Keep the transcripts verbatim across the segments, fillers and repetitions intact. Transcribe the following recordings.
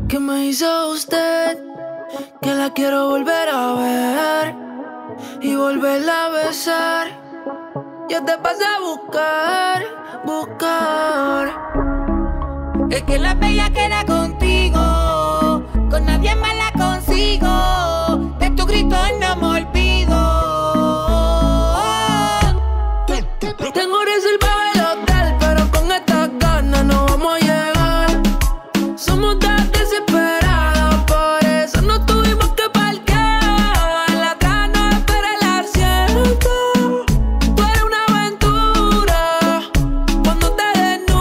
¿Qué me hizo usted? Que la quiero volver a ver y volverla a besar. Yo te pasé a buscar, buscar. Es que la bella queda contigo, con nadie más la consigo. De tu grito no me olvido. Tengo reservado el hotel, pero con estas ganas no vamos a llegar. Somos tan desesperados, por eso no tuvimos que parquear. La atrás no espera el asiento. Tú eres una aventura cuando te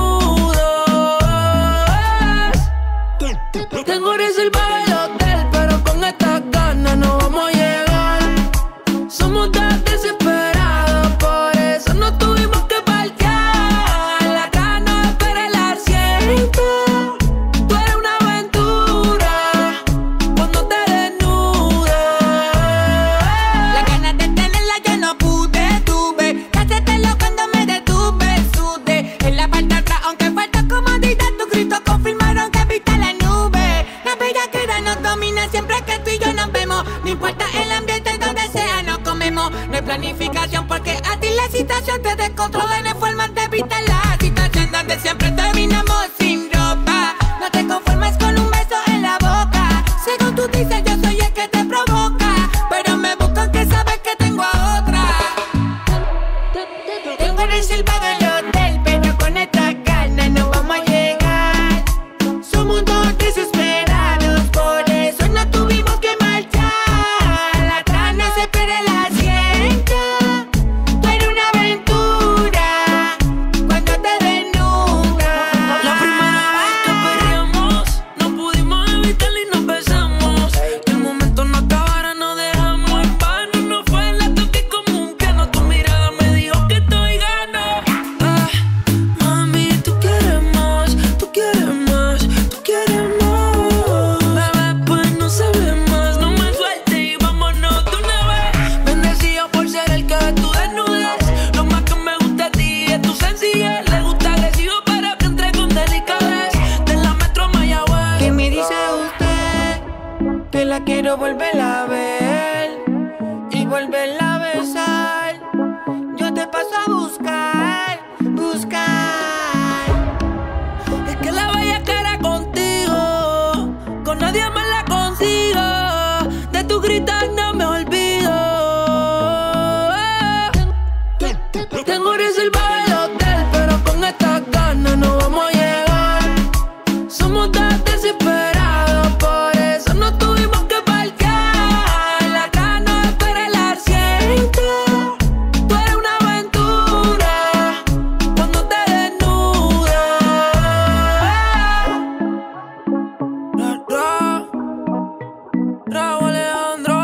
desnudas. Tengo reservado el hotel, pero con estas ganas no vamos a llegar. Somos tan desesperados, por eso no tuvimos que parquear. La atrás no espera el asiento. Tú eres una aventura cuando te desnudas. Las ganas de tenerla yo no pude, tuve que hacértelo cuando me detuve, sudé. En la parte de atrás, aunque falta comodidad, tus gritos confirmaron que viste la nube. La bellaquera nos domina siempre que tú y yo nos vemos. No importa el ambiente donde sea, nos comemos. No hay planificación porque a ti la situación te descontrola. No hay forma de evitar la situación donde siempre terminamos sin ropa. No te conformes con un beso en la boca. Según tú dices, yo soy el que te provoca, pero me buscan que sabes que tengo a otra. Tengo reservado el hotel, pero con esta ganas no vamos a llegar. Somos dos desesperados, por eso no tuvimos que marchar. La atrás no se espera el asiento. Tú eres una aventura cuando te desnudas. La primera vez que perreamos, no pudimos evitarlo y nos besamos. Que el momento no acabara, no dejamos en vano. No fue el toque común que no, tu mirada me dijo que estoy gano. Ah, mami, tú quieres más, tú quieres más, tú quieres más. Bebé, pues no se ve más, no me sueltes y vámonos de una vez. Bendecido por ser el que tú desnudes. Lo más que me gusta de ti es tu sencillez. Le gusta agresivo, pero que entre con delicadez. De la Metro a Mayagüez. ¿Qué me dice usted? Que la quiero volver a ver y volverla a besar. Yo te paso a buscar, buscar. Es que la bella cara contigo, con nadie más la consigo. De tu gritar no me olvido. Tengo reservado el hotel, pero con estas ganas no vamos a llegar. Somos tan desesperados, por eso no tuvimos que parquear. La atrás no espera el asiento. Tú eres una aventura cuando te desnudas. Ra, ra, Raúl Alejandro,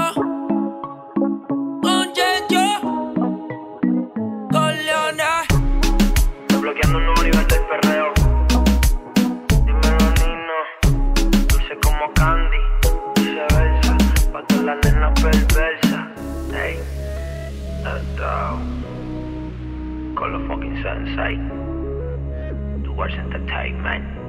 con Checho, con Leona. Bloqueando un nuevo nivel del perreo. Dímelo, Nino. Dulce como Candy, viceversa. Pa' todas las nenas perversas. Ey, let's go. Con los fucking sensei. Tu Wars Entertainment.